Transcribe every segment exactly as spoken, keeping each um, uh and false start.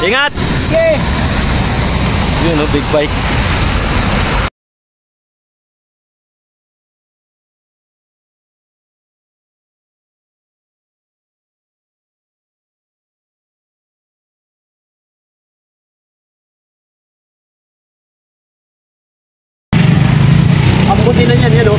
Ingat! Okay. Yun o, big bike. Ang puti na yan, yan o.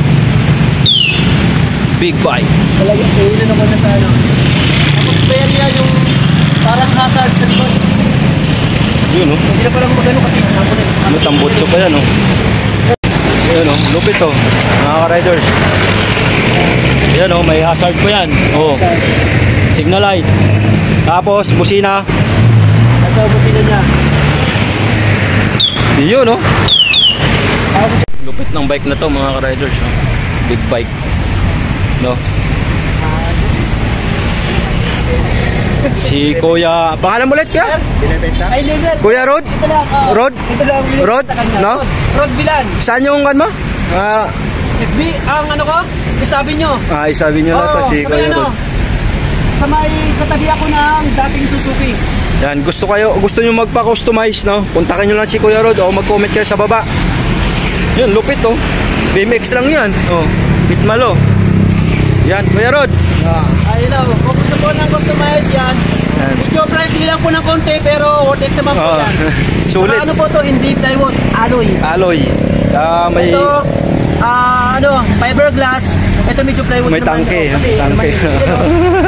Big bike. Talagang kayo naman na sa ano. Tapos bayan yan yung parang hazard sa likod. Yun o. Hindi na parang magano kasi hapon eh. Ano, tambutso pa yan o. Yun o, lupit o. Mga ka-riders. Yan o, may hazard pa yan. O. Signal light. Tapos, busina. Ito, busina niya. Yun o. Lupit ng bike na to mga ka-riders. No? Big bike. No? Si Kuya, pangalan mo ulit ka? Ay, Lizer. Kuya Rod? Ito lang. Uh, Rod? Ito lang. Rod? No? Rod Bilan. Saan yung kan mo? Ah, F B, ang ano ko? Isabi nyo. ah isabi nyo na to si sa may Kuya ano, Rod. sa may katabi ako ng dating Suzuki. Yan, gusto kayo, gusto nyo magpa-customize, no? Puntakin nyo lang si Kuya Rod o mag-comment kayo sa baba. Yun, lupit oh. B M X lang yan. Oh, Bitmalo. Yan, Kuya Rod. Ah, ay hello. Kung gusto po ng customize yan, Yan. medyo pricey lang po ng konti pero worth it naman po Oh, yan. sulit. Saka ano po to, hindi plywood, alloy. Alloy. Ah, may Ito, ah, ano, fiberglass. Ito medyo plywood may naman. tangke, oh, kasi tangke. naman, you know.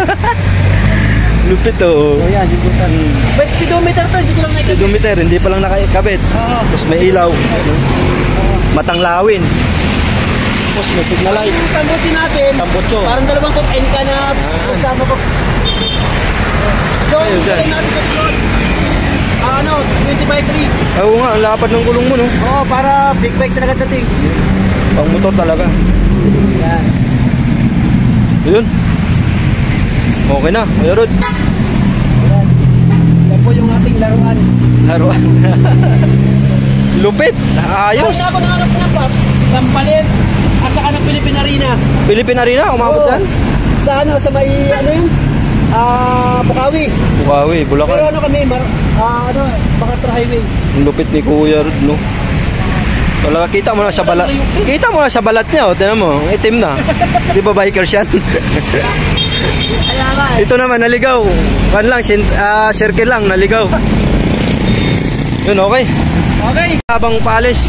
Lupit oh. Oh, yan, yung butas. Hmm. May speedometer to, hindi ko lang nakikita. Speedometer, hindi pa lang nakikabit. Oo. Tapos may ilaw. Matanglawin. Tapos may signal light. Yung tambutsin natin, Tambutso. parang dalawang cocaine ka na nagsama ko. So, Ayun, dyan. ito natin sa slot. Ah, ano, twenty by three. Oo nga, ang lapad ng gulong mo no. Oo, para big bike talaga dating. Pang motor talaga. Yan. Yun. Okay na, Kuya Rod. Yan. Yan po yung ating laruan. Laruan. Lupit. Ayos. Ayos. Ako nanganap ko ng Pops, Kampalit, at saka ng Philippine Arena. Philippine Arena, umabot Oo. yan? Sa ano, sa may, ano yun? Ah, Bukawi. Bukawi, Pero Bulacan. ano kami, mar, ah, ano, Makatra Highway. Ang lupit ni Kuya Rod, no? Talaga, kita mo na sa balat. Kita mo na sa balat niya, oh. Tignan mo, ang itim na. Di ba bikers yan? Kaya nga eh. Ito naman, naligaw. Kan lang, sin, ah, circle lang, naligaw. Yun, okay. Okay. Habang paalis.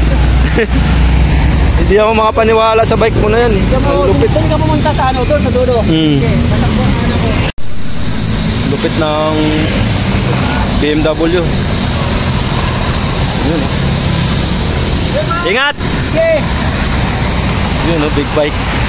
Hindi ako makapaniwala sa bike mo na yan. Diyan mo, Ang lupit. doon ka pumunta sa ano, doon sa dulo. Hmm. Okay, tatakbo ang ano ko. Lupit ng B M W. Yun, oh. Ingat! Okay. Yun, oh, big bike.